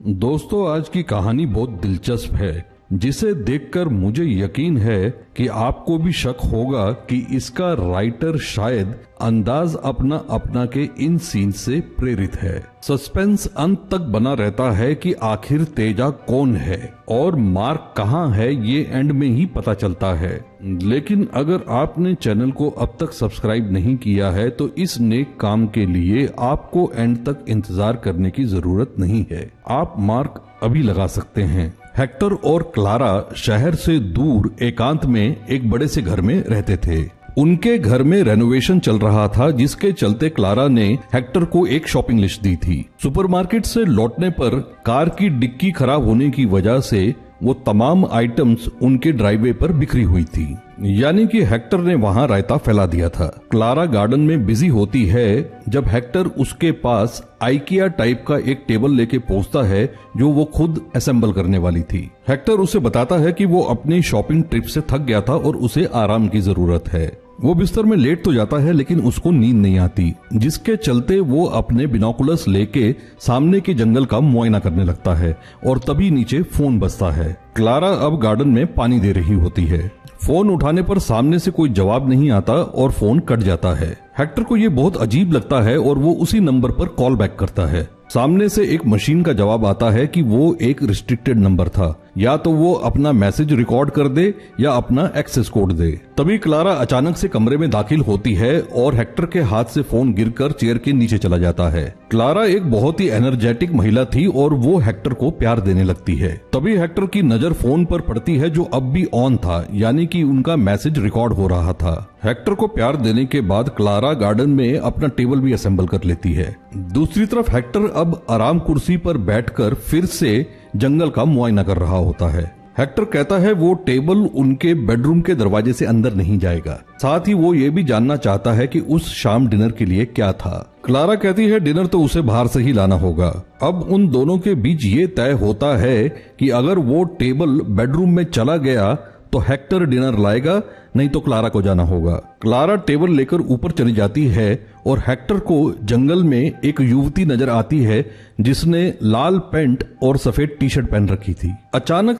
दोस्तों, आज की कहानी बहुत दिलचस्प है, जिसे देखकर मुझे यकीन है कि आपको भी शक होगा कि इसका राइटर शायद अंदाज अपना अपना के इन सीन से प्रेरित है। सस्पेंस अंत तक बना रहता है कि आखिर तेजा कौन है और मार्क कहाँ है, ये एंड में ही पता चलता है। लेकिन अगर आपने चैनल को अब तक सब्सक्राइब नहीं किया है तो इस नेक काम के लिए आपको एंड तक इंतजार करने की जरूरत नहीं है। आप मार्क अभी लगा सकते हैं। हेक्टर और क्लारा शहर से दूर एकांत में एक बड़े से घर में रहते थे। उनके घर में रेनोवेशन चल रहा था, जिसके चलते क्लारा ने हेक्टर को एक शॉपिंग लिस्ट दी थी। सुपरमार्केट से लौटने पर कार की डिक्की खराब होने की वजह से वो तमाम आइटम्स उनके ड्राइवे पर बिखरी हुई थी, यानी कि हेक्टर ने वहां रायता फैला दिया था। क्लारा गार्डन में बिजी होती है जब हेक्टर उसके पास आइकिया टाइप का एक टेबल लेके पहुंचता है जो वो खुद असेंबल करने वाली थी। हेक्टर उसे बताता है कि वो अपनी शॉपिंग ट्रिप से थक गया था और उसे आराम की जरूरत है। वो बिस्तर में लेट तो जाता है लेकिन उसको नींद नहीं आती, जिसके चलते वो अपने बिनोकुलस लेके सामने के जंगल का मुआयना करने लगता है और तभी नीचे फोन बजता है। क्लारा अब गार्डन में पानी दे रही होती है। फोन उठाने पर सामने से कोई जवाब नहीं आता और फोन कट जाता है। हेक्टर को ये बहुत अजीब लगता है और वो उसी नंबर पर कॉल बैक करता है। सामने से एक मशीन का जवाब आता है कि वो एक रिस्ट्रिक्टेड नंबर था, या तो वो अपना मैसेज रिकॉर्ड कर दे या अपना एक्सेस कोड दे। तभी क्लारा अचानक से कमरे में दाखिल होती है और हेक्टर के हाथ से फोन गिरकर चेयर के नीचे चला जाता है। क्लारा एक बहुत ही एनर्जेटिक महिला थी और वो हेक्टर को प्यार देने लगती है। तभी हेक्टर की नजर फोन पर पड़ती है जो अब भी ऑन था, यानी कि उनका मैसेज रिकॉर्ड हो रहा था। हेक्टर को प्यार देने के बाद क्लारा गार्डन में अपना टेबल भी असेंबल कर लेती है। दूसरी तरफ हेक्टर अब आराम कुर्सी पर बैठकर फिर से जंगल का मुआयना कर रहा होता है। हेक्टर कहता है वो टेबल उनके बेडरूम के दरवाजे से अंदर नहीं जाएगा। साथ ही वो ये भी जानना चाहता है कि उस शाम डिनर के लिए क्या था। क्लारा कहती है डिनर तो उसे बाहर से ही लाना होगा। अब उन दोनों के बीच ये तय होता है कि अगर वो टेबल बेडरूम में चला गया तो हेक्टर डिनर लाएगा, नहीं तो क्लारा को जाना होगा। क्लारा टेबल लेकर ऊपर चली जाती है और हेक्टर को जंगल में एक युवती नजर आती है जिसने लाल पैंट और सफेद टी शर्ट पहन रखी थी। अचानक